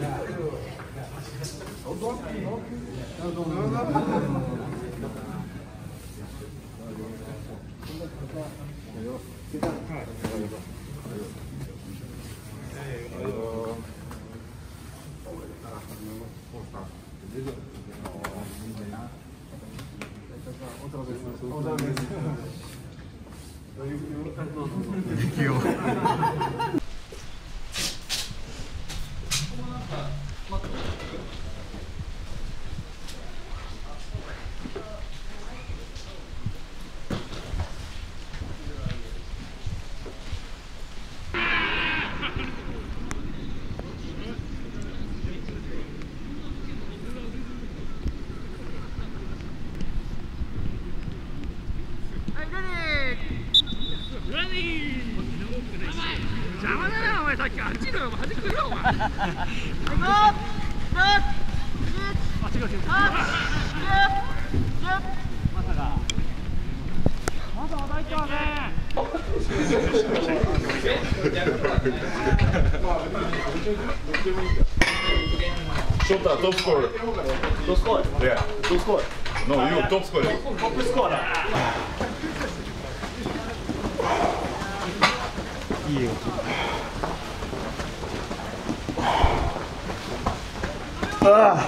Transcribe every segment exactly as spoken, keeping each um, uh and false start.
邪魔だなお前、さっきあっちのよ、端くるよお前。あ、違う違う。まさか。まだまだいってますね。 Shota, top scorer. Top scorer? Yeah. Top scorer? No, you, top scorer. Top scorer. いいよ。ああ。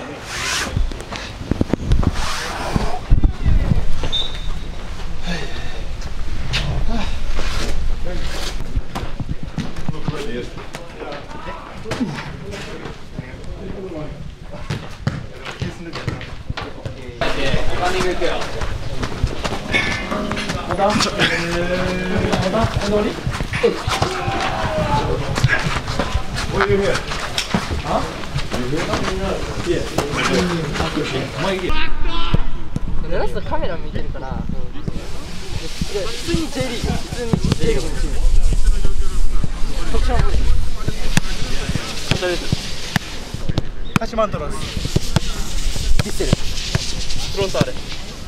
ランニング行くよ。まだ？まだ？乗り？What are you here? Huh? Yeah. ラストカメラ見てるから、普通に J リーグ、普通に J リーグのチーム。こっちは無理。鹿島アントラーズ。ヴィッセル。フロンターレ。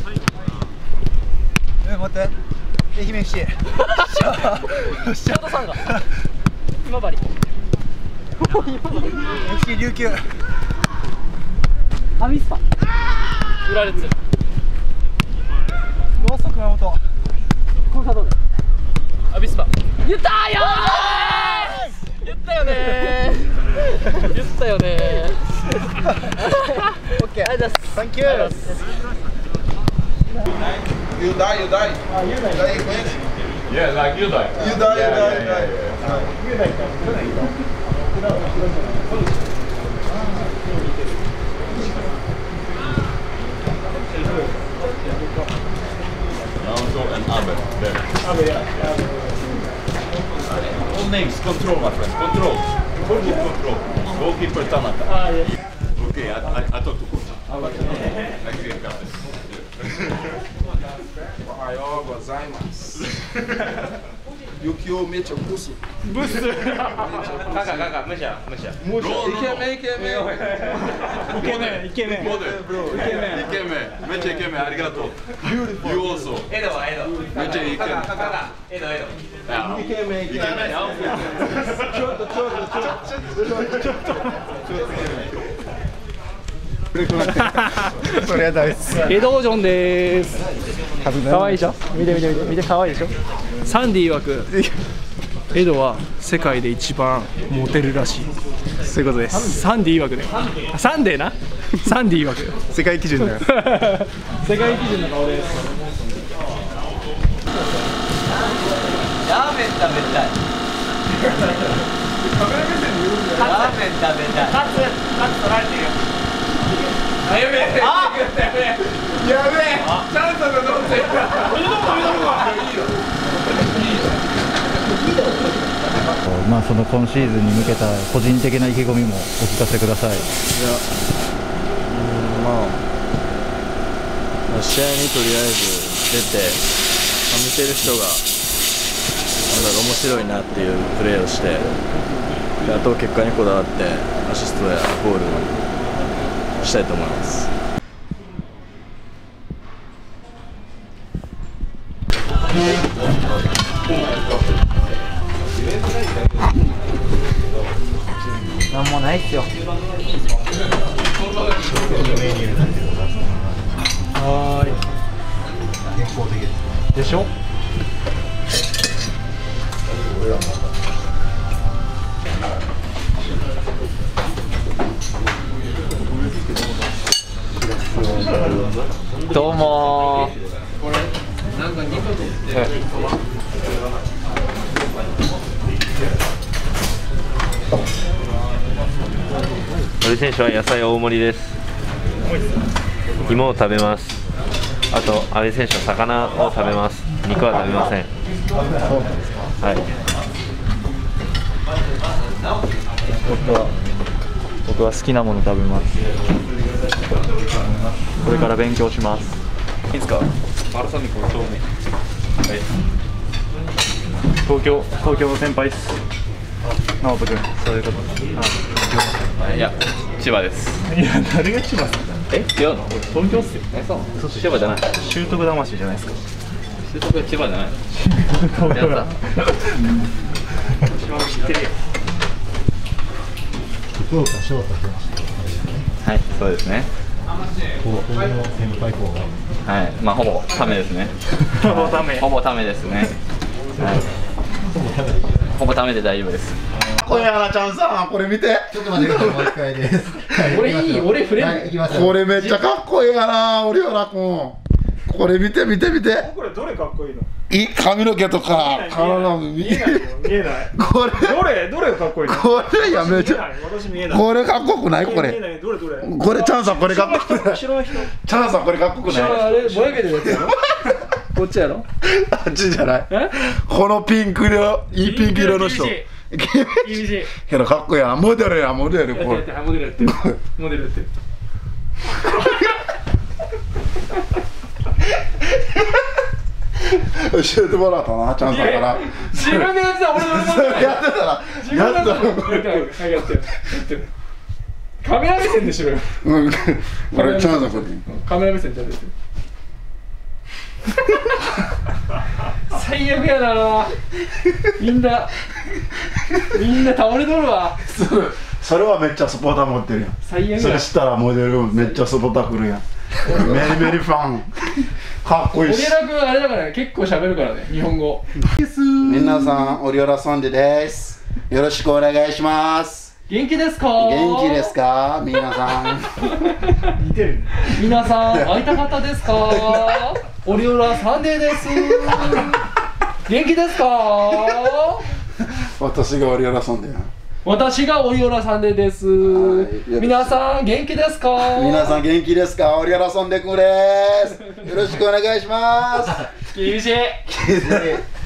え、待って。愛媛 エフシー。ショートさんが。今治。エフシー 琉球。アビスパ。浦和レッズ。ローソ熊本。コンサドーレ。アビスパ。言ったーよー。言ったよねー。言ったよねー。オッケー。ありがとうございます。サンキュー。 You die, you die. Ah, you die. Die again. Yeah, like you die. You die, you Yeah, die, yeah, you yeah, die. yeah. You die. Alonso and Abe. There. Abe, yeah. All names, control, my friend. Control. Full control. Goalkeeper Tanaka. Ah, yes. Okay, I, I, I talked to coach. I create captain. おはようございます。雪をめっちゃブス。 ブス。 カカカカ、むしゃ、むしゃ。 イケメン、イケメン。 イケメン、イケメン。 イケメン。イケメン。めっちゃイケメン。ありがとう。You also. エドはエド。 めっちゃいいイケメン。 カカカカ、エドエド。 イケメン、イケメン。ちょっと、ちょっと、ちょっと、ちょっと。それはダメです。 エドジョンです。可愛いでしょ。見て見て見て見て可愛いでしょ。サンディ曰くエドは世界で一番モテるらしい。そういうことです。サンディ曰くね。サンデーな。サンディ曰く。世界基準だよ。世界基準の顔です。 ラーメン食べたい。 カメラ目線で言うんだよ。 ラーメン食べたい。カツ、カツ取られてるよ。やべえ、あ、やべえ、やべえ、チャンスがどうせ。 まあその今シーズンに向けた個人的な意気込みもお聞かせください。いや、 うん、まあ、まあ、試合にとりあえず出て、まあ、見てる人がなんだろう面白いなっていうプレーをして、であと結果にこだわってアシストやゴールしたいと思います。 あなんもないっすよ。 はーい。健康的でしょ。 どうも阿部選手は野菜大盛りです。芋を食べます。あと阿部選手は魚を食べます。肉は食べません。はい。 僕は僕は好きなもの食べます。これから勉強します。 いいですか？バルサミコの正面。はい。 東京東京の先輩です。直人君、そういうこと。 いや、千葉です。 いや、誰が千葉さんだ。 え、違うの？ 東京っすよ。 え、そう。千葉じゃない。 習得魂じゃないですか。 習得は千葉じゃない。 東京だ。知ってるよ。 福岡翔太君。 はい、そうですね。 高校の先輩後輩。 はい、まあほぼためですね。 ほぼため。 ほぼためですね。はい。ほぼためで大丈夫です。 これやな、ちゃんさん、これ見て。 ちょっと待ってください、もう一回です。 俺いい、俺触れはい、 る。 行きますよ。 これめっちゃかっこいいやな、オリオラ君。これ見て見て見て。 これどれかっこいいの？ いい髪の毛とか、体も見見えないよ、見えない。 これ、 どれ、どれがかっこいいの？ これやめちゃ。 私見えない。 これかっこよくないこれ。 見えない、どれどれ。 これチャンさんこれかっこよくない。 後ろの人。 チャンさんこれかっこよくない。 あれ、ぼやけてるやつやろ。こっちやろ。 あっちじゃない。 え？ このピンク色、いいピンク色の人。 厳しい。 けどかっこいいやん、モデルやモデルこれ。 やってやって、モデルやってる。モデルやってる。 教えてもらったな、チャンさんから。 自分でやってた、俺のやってたら、やったら。 やってる、やってる。カメラ目線でしろよ。 うん、これチャンさんこれ。 カメラ目線じゃ出てる。最悪やな。みんなみんな倒れとるわ。 それはめっちゃスポーター持ってるやん。 最悪や。 それしたらモデルめっちゃスポーター来るやん。メリメリファンかっこいいし。 オリオラ君あれだからね、結構喋るからね、日本語。 皆さん、オリオラソンデです。よろしくお願いします。 元気ですか？ 元気ですか皆さん。 似てる。皆さん会いたかったですか？オリオラサンデーです。元気ですか？ 私がオリオラソンデや。 私がオリオラサンデーです。皆さん元気ですか？ 皆さん元気ですか？オリオラソンデ君です。よろしくお願いします。 厳しい。